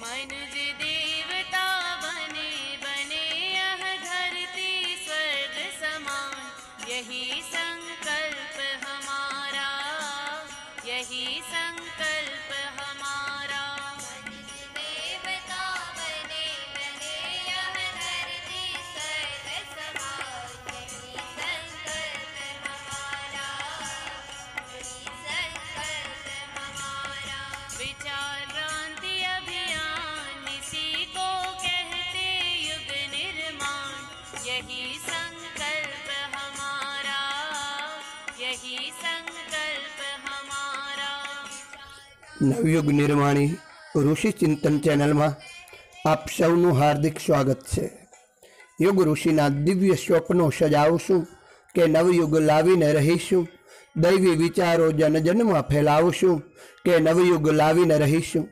मनुज देवता बने बने यह धरती स्वर्ग समान, यही संकल्प हमारा, यही संकल्प हमारा। मनुज देवता बने बने यह धरती स्वर्ग समान, यही संकल्प हमारा, यही संकल्प हमारा। विचार क्रांति अभियान इसी को कहते युग निर्माण, यही संकल्प हमारा, यही संकल्प हमारा। नवयुग निर्माणी ऋषि चिंतन चैनल में आप सौનું हार्दिक स्वागत है। युग ऋषिना दिव्य स्वप्नों सजावशुं के नवयुग लावीने रहीशुं, दैवी विचारों जन जन में फैलावशुं के नवयुग लावीने रहीशुं।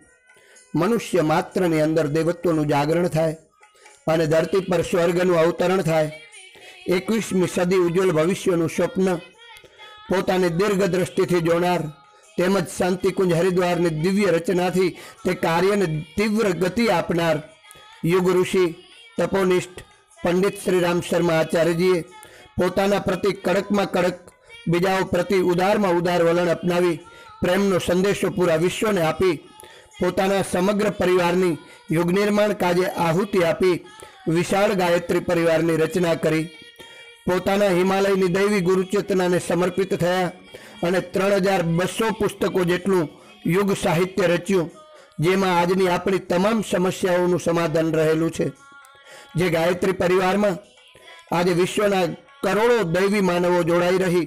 मनुष्य मात्रनी अंदर देवत्वनुं जागरण थाय अने धरती पर स्वर्गनुं अवतरण थाय। 21મી सदी उज्ज्वल भविष्यनुं स्वप्न पोतानी दीर्घदृष्टिथी जोनार તેમજ શાંતિકુંજ હરિદ્વારની દિવ્ય રચનાથી તે કાર્યને તીવ્ર ગતિ આપનાર યુગ ઋષિ તપોનિષ્ઠ પંડિત શ્રીરામ શર્મા આચાર્યજીએ પોતાના પ્રતિ કડકમાં કડક, બીજાઓ પ્રતિ ઉદારમાં ઉદાર વલણ અપનાવી પ્રેમનો સંદેશો પૂરા વિશ્વને આપી પોતાના સમગ્ર પરિવારની યુગ નિર્માણ કાજે આહુતિ આપી વિશાળ ગાયત્રી પરિવારની રચના કરી પોતાના હિમાલયની દૈવી ગુરુચેતનાને સમર્પિત થયા અને 3200 પુસ્તકો જેટલું યુગ સાહિત્ય રચ્યું, જેમાં આજની આપણી તમામ સમસ્યાઓનું સમાધાન રહેલું છે। જે ગાયત્રી પરિવારમાં આજે વિશ્વના કરોડો દૈવી માનવો જોડાઈ રહી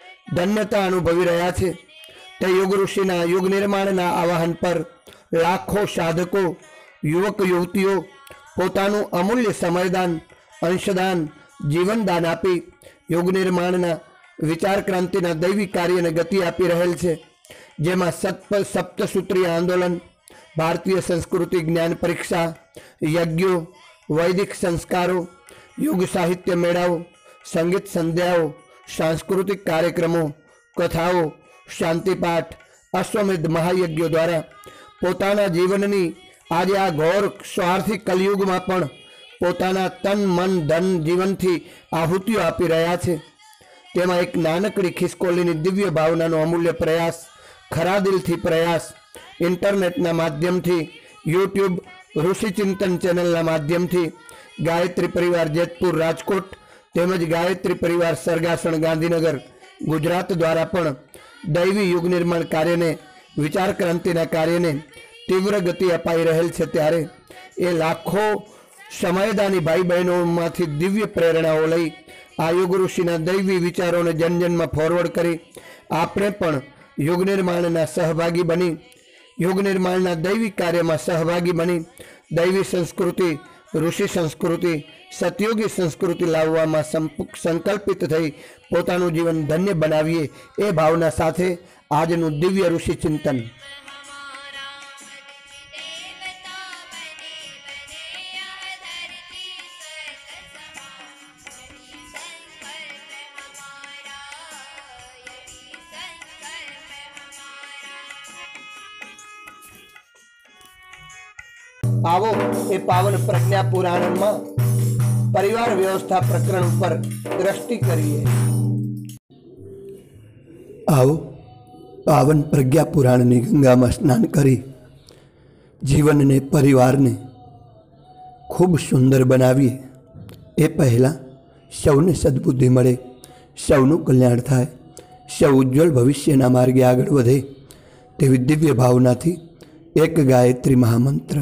ધન્યતા અનુભવી રહ્યા છે, તે યુગ ઋષિના યુગ નિર્માણના આવાહન પર લાખો સાધકો યુવક યુવતીઓ પોતાનું અમૂલ્ય સમયદાન, અંશદાન, જીવનદાન આપી યુગ નિર્માણના विचार क्रांतिना दैवी कार्य ने गति आपी रहेल छे, जेमां सप्तसूत्रीय आंदोलन, भारतीय संस्कृति ज्ञान परीक्षा, यज्ञों, वैदिक संस्कारों, युग साहित्य मेळाओ, संगीत संध्याओ, सांस्कृतिक कार्यक्रमों, कथाओं, शांतिपाठ, अश्वमेध महायज्ञों द्वारा पोताना जीवननी आज आ घोर स्वार्थी कलयुग में पण पोताना तन मन धन जीवनथी आहुतिओ आपी रह्या छे। तेमां एक नानकड़ी खिसकोलीनी दिव्य भावनानो अमूल्य प्रयास, खरा दिलथी प्रयास, इंटरनेटना माध्यमथी, यूट्यूब ऋषि चिंतन चेनलना माध्यमथी गायत्री परिवार जेतपुर राजकोट तेमज गायत्री परिवार सरगासण गांधीनगर गुजरात द्वारा पण दैवी युग निर्माण कार्यने, विचार क्रांतिना कार्यने तीव्र गति अपाई रहेल छे। त्यारे ए लाखों समयदानी भाई बहनोमांथी दिव्य प्रेरणाओ लई आ युग ऋषिना दैवी विचारों ने जन जन में फॉरवर्ड करी आपणे पण युग निर्माणना सहभागी बनी युग निर्माणना दैवी कार्य में सहभागी बनी दैवी संस्कृति, ऋषि संस्कृति, सतयुगी संस्कृति लाववामां संकल्पित थई पोतानुं जीवन धन्य बनावीए ए भावना साथे आजनुं दिव्य ऋषि चिंतन। आवो ए पावन प्रज्ञा पुराण में परिवार व्यवस्था प्रकरण पर दृष्टि करिए। आओ पावन प्रज्ञा पुराण ने गंगा में स्नान करी जीवन ने परिवार ने खूब सुंदर बनावीए। ए पहला सौने सद्बुद्धि मळे, सौનું कल्याण थाय, सौ उज्ज्वल भविष्यना मार्गे आगळ वधे तेवी दिव्य भावनाथी एक गायत्री महामंत्र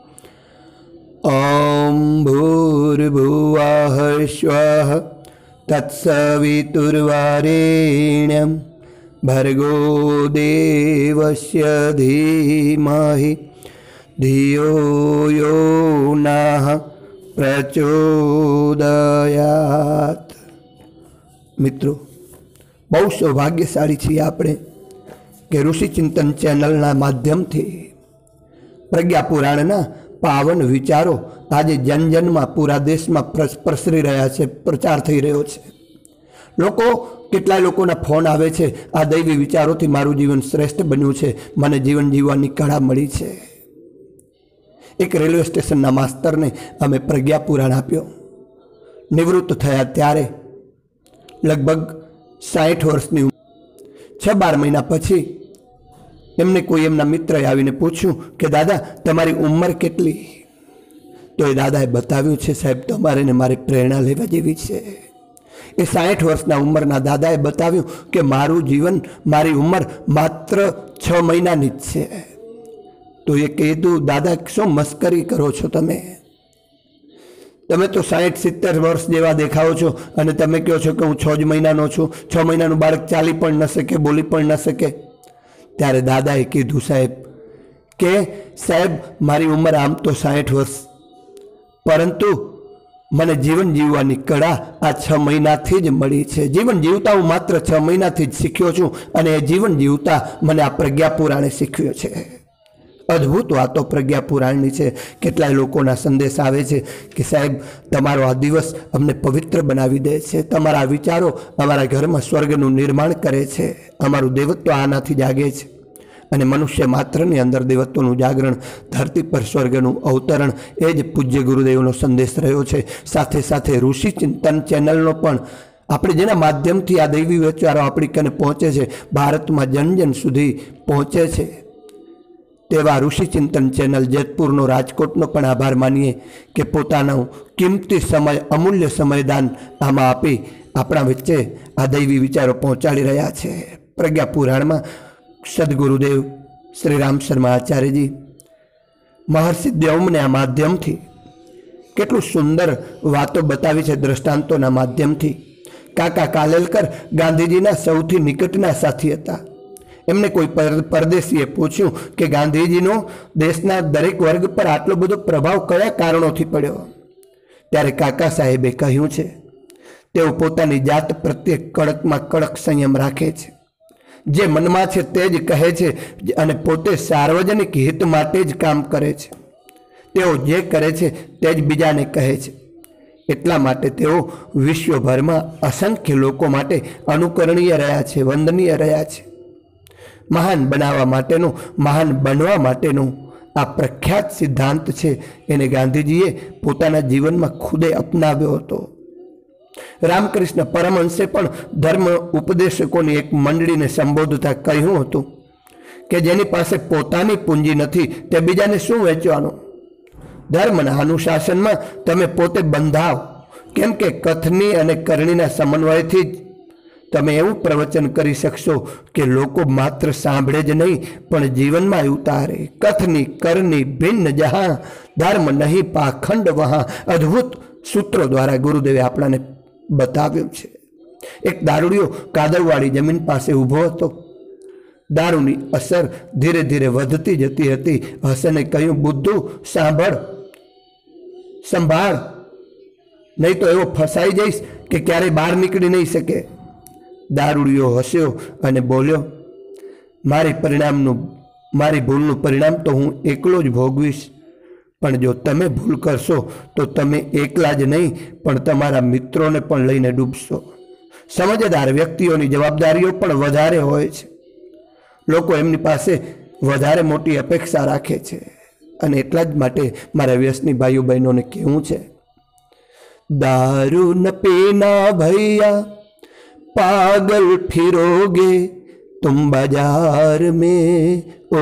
ओम भूर्भुवः स्वः तत्सवितुर्वरेण्यं भर्गो देवस्य धीमहि धियो यो नः प्रचोदयात्। मित्रों, बहु सौभाग्यशाળી છીએ આપણે કે ઋષિ ચિંતન ચેનલના માધ્યમથી પ્રજ્ઞા પુરાણના પાવન વિચારો આજે જન જનમાં પૂરા દેશમાં પ્રસરી રહ્યા છે, પ્રચાર થઈ રહ્યો છે। લોકો કેટલાય લોકોના ફોન આવે છે, આ દૈવી વિચારોથી મારું જીવન શ્રેષ્ઠ બન્યું છે, મને જીવન જીવવાની કળા મળી છે। એક રેલવે સ્ટેશનના માસ્તરને અમે પ્રજ્ઞા પુરાણ આપ્યો. નિવૃત્ત થયા ત્યારે લગભગ 60 વર્ષની ઉંમર. 6-12 મહિના પછી એમને કોઈ એમના મિત્રએ આવીને પૂછ્યું કે દાદા તમારી ઉંમર કેટલી? તો એ દાદાએ બતાવ્યું છે સાહેબ તમારે ને મારી પ્રેરણા લેવા જેવી છે. એ 60 વર્ષના ઉંમરના દાદાએ બતાવ્યું કે મારું જીવન, મારી ઉંમર માત્ર 6 મહિનાની જ છે. તો એ કીધું દાદા શું મસ્કરી કરો છો તમે તો 60-70 વર્ષ જેવા દેખાવો છો અને તમે કહો છો કે હું 6 જ મહિનાનો છું. 6 મહિનાનું બાળક ચાલી પણ ન શકે, બોલી પણ ન શકે. ત્યારે દાદાએ કીધું સાહેબ મારી ઉંમર આમ તો 60 વર્ષ, પરંતુ મને જીવન જીવવાની કળા આ 6 મહિનાથી જ મળી છે. જીવન જીવતા હું માત્ર 6 મહિનાથી જ શીખ્યો છું અને એ જીવન જીવતા મને આ પ્રજ્ઞા પુરાણે શીખ્યો છે. અદ્ભુત વાતો પ્રજ્ઞા પુરાણની છે. કેટલાય લોકોના સંદેશ આવે છે કે સાહેબ તમારો આ દિવસ અમને પવિત્ર બનાવી દે છે, તમારા વિચારો અમારા ઘરમાં સ્વર્ગનું નિર્માણ કરે છે, અમારું દેવત્વ આનાથી જાગે છે. અને મનુષ્ય માત્રની અંદર દેવત્વનું જાગરણ, ધરતી પર સ્વર્ગનું અવતરણ, એ જ પૂજ્ય ગુરુદેવનો સંદેશ રહ્યો છે. સાથે સાથે ઋષિ ચિંતન ચેનલનો પણ આપણે જેના માધ્યમથી આ દૈવી વિચારો આપણી કને પહોંચે છે, ભારતમાં જન જન સુધી પહોંચે છે, તેવા ઋષિ ચિંતન ચેનલ જેતપુરનો, રાજકોટનો પણ આભાર માનીએ કે પોતાનો કિંમતી સમય, અમૂલ્ય સમયદાન આમાં આપી આપણા વચ્ચે આ દૈવી વિચારો પહોંચાડી રહ્યા છે. પ્રજ્ઞા પુરાણમાં સદગુરુદેવ શ્રી રામ શર્મા આચાર્યજી, મહર્ષિ દેવમને આ માધ્યમથી કેટલું સુંદર વાતો બતાવી છે, દ્રષ્ટાંતોના માધ્યમથી. કાકા કાલેલકર ગાંધીજીના સૌથી નિકટના સાથી હતા. એમને કોઈ પરદેશીએ પૂછ્યું કે ગાંધીજીનો દેશના દરેક વર્ગ પર આટલો બધો પ્રભાવ કયા કારણોથી પડ્યો? ત્યારે કાકા સાહેબે કહ્યું છે તેઓ પોતાની જાત પ્રત્યે કડકમાં કડક સંયમ રાખે છે. જે મનમાં છે તે જ કહે છે અને પોતે સાર્વજનિક હિત માટે જ કામ કરે છે. તેઓ જે કરે છે તે જ બીજાને કહે છે. એટલા માટે તેઓ વિશ્વભરમાં અસંખ્ય લોકો માટે અનુકરણીય રહ્યા છે, વંદનીય રહ્યા છે. મહાન બનાવવા માટેનું, મહાન બનવા માટેનું આ પ્રખ્યાત સિદ્ધાંત છે, એને ગાંધીજીએ પોતાના જીવનમાં ખુદે અપનાવ્યો હતો. રામકૃષ્ણ પરમહંસે પણ ધર્મ ઉપદેશકોની એક મંડળીને સંબોધતા કહ્યું હતું કે જેની પાસે પોતાની પૂંજી નથી તે બીજાને શું વેચવાનું? ધર્મના અનુશાસનમાં તમે પોતે બંધાવ, કેમ કે કથની અને કરણીના સમન્વયથી જ તમે એવું પ્રવચન કરી શકશો કે લોકો માત્ર સાંભળે જ નહીં પણ જીવનમાં ઉતારે. કથની કરની ભિન્ન જહાં, ધર્મ નહીં પાખંડ વહાં. અદ્ભુત સૂત્રો દ્વારા ગુરુદેવે આપણાને બતાવ્યું છે. એક દારૂડિયો કાદવવાળી જમીન પાસે ઊભો હતો. દારૂની અસર ધીરે ધીરે વધતી જતી હતી. હસને કહ્યું, બુદ્ધુ સાંભળ, સંભાળ, નહીં તો એવો ફસાઈ જઈશ કે ક્યારેય બહાર નીકળી નહીં શકે. દારૂડિયો હસ્યો અને બોલ્યો, મારી ભૂલનું પરિણામ તો હું એકલો જ ભોગવીશ, પણ જો તમે ભૂલ કરશો તો તમે એકલા જ નહીં પણ તમારા મિત્રોને પણ લઈને ડૂબશો. સમજદાર વ્યક્તિઓની જવાબદારીઓ પણ વધારે હોય છે. લોકો એમની પાસે વધારે મોટી અપેક્ષા રાખે છે અને એટલા જ માટે મારા વ્યસની ભાઈઓ બહેનોને કહેવું છે, દારૂ ન પીના ભૈયા पागल फिरोगे तुम बाजार में, ओ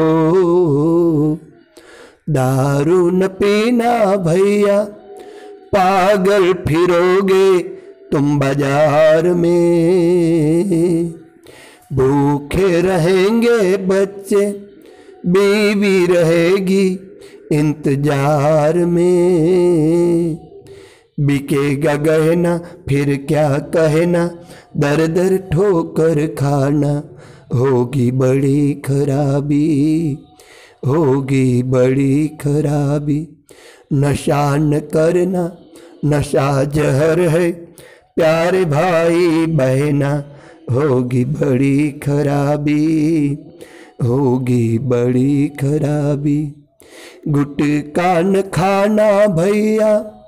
दारू न पीना भैया पागल फिरोगे तुम बाजार में, भूखे रहेंगे बच्चे बीवी रहेगी इंतजार में, बिकेगा गहना फिर क्या कहना, दर दर ठोकर खाना, होगी बड़ी खराबी, होगी बड़ी खराबी, नशा न करना नशा जहर है, प्यारे भाई बहना, होगी बड़ी खराबी, होगी बड़ी खराबी, गुटखा न खाना भैया,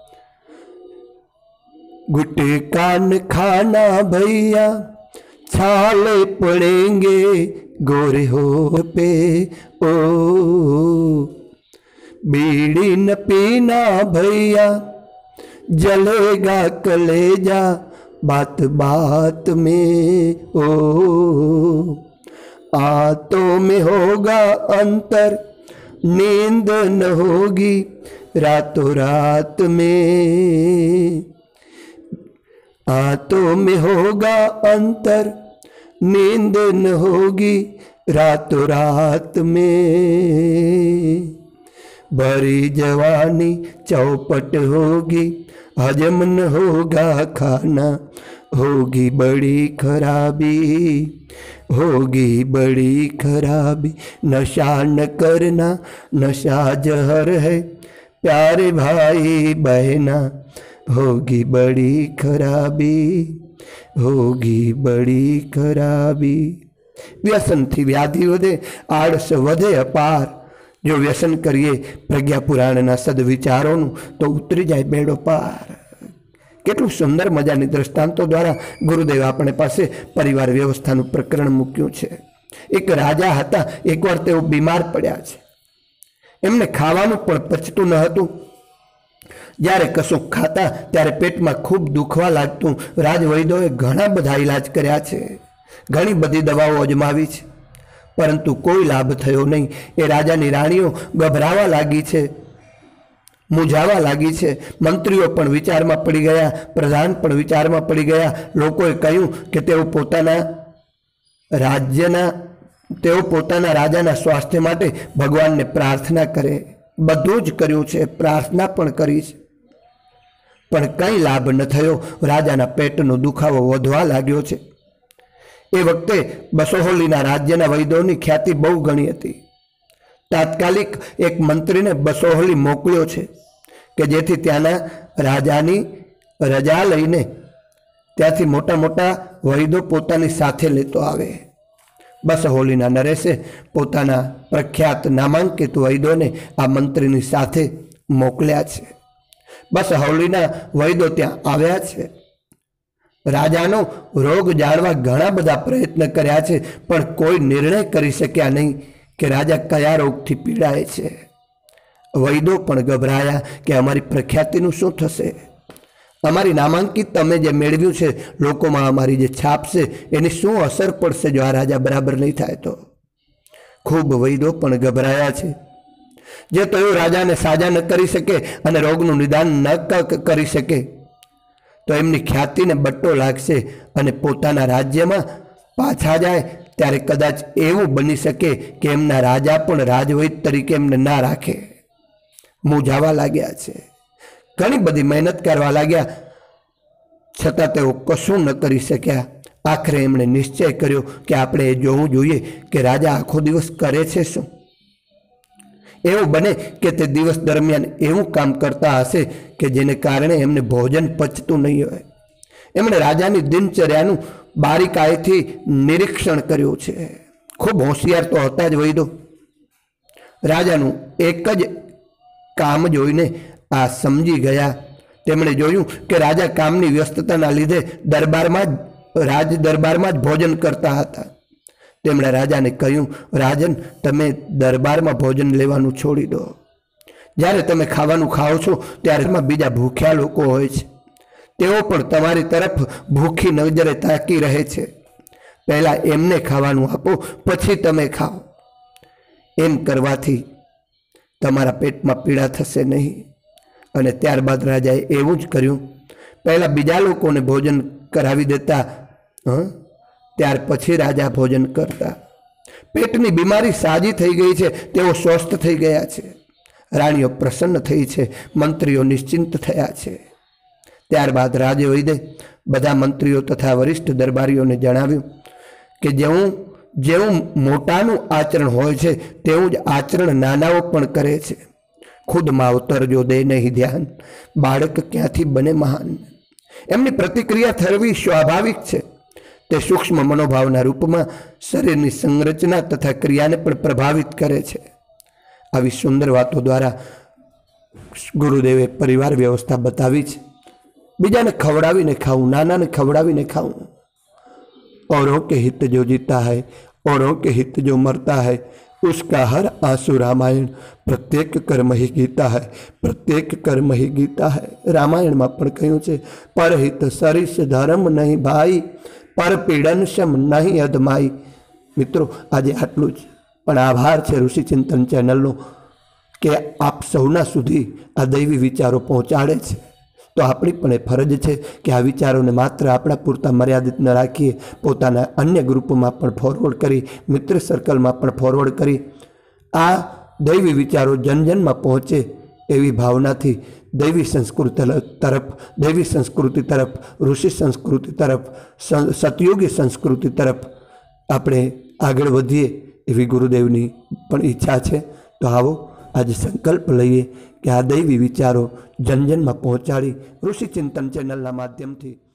गुटखा न खाना भैया, छाले पड़ेंगे गोरे हो पे, ओ बीड़ी न पीना भैया जलेगा कलेजा बात बात में। ओ आंतों में होगा अंतर नींद न होगी रातों रात में। आंतों में होगा अंतर नींद न होगी रातों रात में। भरी जवानी चौपट होगी हजम न होगा खाना होगी बड़ी खराबी होगी बड़ी खराबी। नशा न करना नशा जहर है प्यारे भाई बहना होगी बड़ी खराबी होगी बड़ी खराबी। व्यसन थी व्याधि वधे आळस वधे अपार। जो व्यसन करिए प्रज्ञा पुराणना सदविचारों तो उतरी जाए बेड़ो पार। કેટલું સુંદર મજાની દ્રષ્ટાંતો દ્વારા ગુરુદેવ આપણે પાસે પરિવાર વ્યવસ્થાનું પ્રકરણ મૂક્યું છે। એક રાજા હતા, એકવાર તેઓ બીમાર પડ્યા છે। એમને ખાવાનું પણ પચતું ન હતું। જ્યારે કશું ખાતા ત્યારે પેટમાં ખૂબ દુખવા લાગતું। રાજવૈદ્યોએ ઘણા બધા ઇલાજ કર્યા છે, ઘણી બધી દવાઓ અજમાવી છે, પરંતુ કોઈ લાભ થયો નહીં। એ રાજાની રાણીઓ ગભરાવા લાગી છે, મૂંઝાવા લાગી છે। મંત્રીઓ પણ વિચારમાં પડી ગયા, પ્રધાન પણ વિચારમાં પડી ગયા। લોકોએ કહ્યું કે તેઓ પોતાના રાજાના સ્વાસ્થ્ય માટે ભગવાનને પ્રાર્થના કરે। બધું જ કર્યું છે, પ્રાર્થના પણ કરી છે, પણ કંઈ લાભ ન થયો। રાજાના પેટનો દુખાવો વધવા લાગ્યો છે। એ વખતે બસોહલીના રાજ્યના વૈદ્યોની ખ્યાતિ બહુ ઘણી હતી। તાત્કાલિક એક મંત્રીને બસોહલી મોકલ્યો છે કે જેથી ત્યાંના રાજાની રજા લઈને ત્યાંથી મોટા મોટા વૈદ્યો પોતાની સાથે લેતો આવે। બસોહલીના નરેશે પોતાના પ્રખ્યાત નામાંકિત વૈદ્યોને આ મંત્રીની સાથે મોકલ્યા છે। બસોહલીના વૈદ્યો ત્યાં આવ્યા છે। રાજાનો રોગ જાણવા ઘણા બધા પ્રયત્ન કર્યા છે, પણ કોઈ નિર્ણય કરી શક્યા નહીં કે રાજા કયા રોગથી પીડાય છે। વૈદ્યો પણ ગભરાયા કે અમારી પ્રખ્યાતિનું શું થશે, અમારી નામાંકિત તમે જે મેળવ્યું છે લોકોમાં અમારી જે છાપ છે એની શું અસર પડશે જો આ રાજા બરાબર નહીં થાય તો। ખૂબ વૈદ્યો પણ ગભરાયા છે। જે તો રાજાને સાજા ન કરી શકે અને રોગનું નિદાન ન કરી શકે તો એમની ખ્યાતિને બટ્ટો લાગશે અને પોતાના રાજ્યમાં પાછા જાય ત્યારે કદાચ એવું બની શકે કે એમના રાજા પણ રાજવૈદ તરીકે એમને ના રાખે। મૂંઝાવા લાગ્યા છે, ઘણી બધી મહેનત કરવા લાગ્યા, છતાં તેઓ કશું ન કરી શક્યા। આખરે એમણે નિશ્ચય કર્યો કે આપણે એ જોવું જોઈએ કે રાજા આખો દિવસ કરે છે શું। એવું બને કે તે દિવસ દરમિયાન એવું કામ કરતા હશે કે જેને કારણે એમને ભોજન પચતું નહીં હોય। એમણે રાજાની દિનચર્યાનું બારીકાઈથી નિરીક્ષણ કર્યું છે। ખૂબ હોશિયાર તો હતા જ વૈદ્યો। રાજાનું એક જ કામ જોઈને આ સમજી ગયા। તેમણે જોયું કે રાજા કામની વ્યસ્તતાના લીધે રાજ દરબારમાં જ ભોજન કરતા હતા। તેમણે રાજાને કહ્યું, રાજન, તમે દરબારમાં ભોજન લેવાનું છોડી દો। જ્યારે તમે ખાવાનું ખાઓ છો ત્યારે બીજા ભૂખ્યા લોકો હોય છે, તેઓ પણ તમારી તરફ ભૂખી નજરે તાકી રહે છે। પહેલાં એમને ખાવાનું આપો, પછી તમે ખાઓ। એમ કરવાથી તમારા પેટમાં પીડા થશે નહીં। અને ત્યારબાદ રાજાએ એવું જ કર્યું। પહેલાં બીજા લોકોને ભોજન કરાવી દેતા, ત્યાર પછી રાજા ભોજન કરતા। પેટની બીમારી સાજી થઈ ગઈ છે, તેઓ સ્વસ્થ થઈ ગયા છે। રાણીઓ પ્રસન્ન થઈ છે, મંત્રીઓ નિશ્ચિંત થયા છે। ત્યારબાદ રાજવૈદે બધા મંત્રીઓ તથા વરિષ્ઠ દરબારીઓને જણાવ્યું કે જેવું મોટાનું આચરણ હોય છે તેવું જ આચરણ નાનાઓ પણ કરે છે। ખુદ માવતર જો દે નહીં ધ્યાન, બાળક ક્યાંથી બને મહાન। એમની પ્રતિક્રિયા થવી સ્વાભાવિક છે। તે સૂક્ષ્મ મનોભાવના રૂપમાં શરીરની સંરચના તથા ક્રિયાને પણ પ્રભાવિત કરે છે। આવી સુંદર વાતો દ્વારા ગુરુદેવે પરિવાર વ્યવસ્થા બતાવી છે। બીજાને ખવડાવીને ખાવું, નાનાને ખવડાવીને ખાવું। औरों के हित जो जीता है, औरों के हित जो मरता है, उसका हर आंसू रामायण, प्रत्येक कर्म ही गीता है, प्रत्येक कर्म ही गीता है। रामायणમાં પણ કહ્યું છે, પરહિત સરિસ ધર્મ નહીં ભાઈ, પર પીડન શમ નહીં અધમાઈ। મિત્રો આજે આટલું જ, પણ આભાર છે ઋષિ ચિંતન ચેનલનો કે આપ સૌના સુધી આ દૈવી વિચારો પહોંચાડે છે। તો આપણી પણ એ ફરજ છે કે આ વિચારોને માત્ર આપણા પૂરતા મર્યાદિત ન રાખીએ, પોતાના અન્ય ગ્રુપમાં પણ ફોરવર્ડ કરી, મિત્ર સર્કલમાં પણ ફોરવર્ડ કરી આ દૈવી વિચારો જનજનમાં પહોંચે એવી ભાવનાથી દૈવી સંસ્કૃતિ તરફ, ઋષિ સંસ્કૃતિ તરફ, સતયોગી સંસ્કૃતિ તરફ આપણે આગળ વધીએ એવી ગુરુદેવની પણ ઈચ્છા છે। તો આવો આજે સંકલ્પ લઈએ કે આ દૈવી વિચારો જનજનમાં પહોંચાડી ઋષિ ચિંતન ચેનલના માધ્યમથી